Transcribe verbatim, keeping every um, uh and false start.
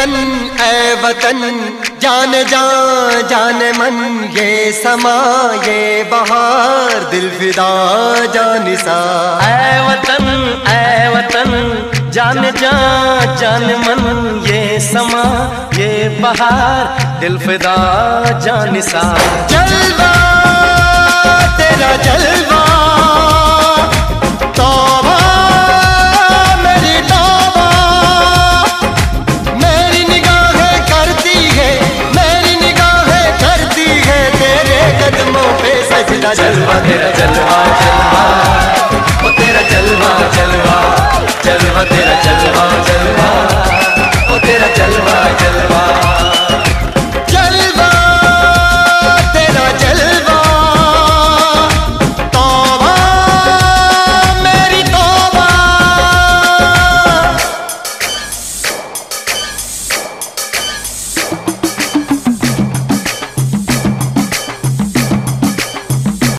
वतन ऐ वतन, जान जान जान मन, ये समा ये बहार, दिल फिदा जानिसा। ऐ वतन ऐ वतन, जान जान जान मन, ये समा ये बहार, दिल फिदा जानिसा। जलवा तेरा जलवा, तौबा मेरी तौबा, मेरी निगाहें करती है, मेरी निगाहें करती है तेरे कदमों पे सजदा। जलवा तेरा जलवा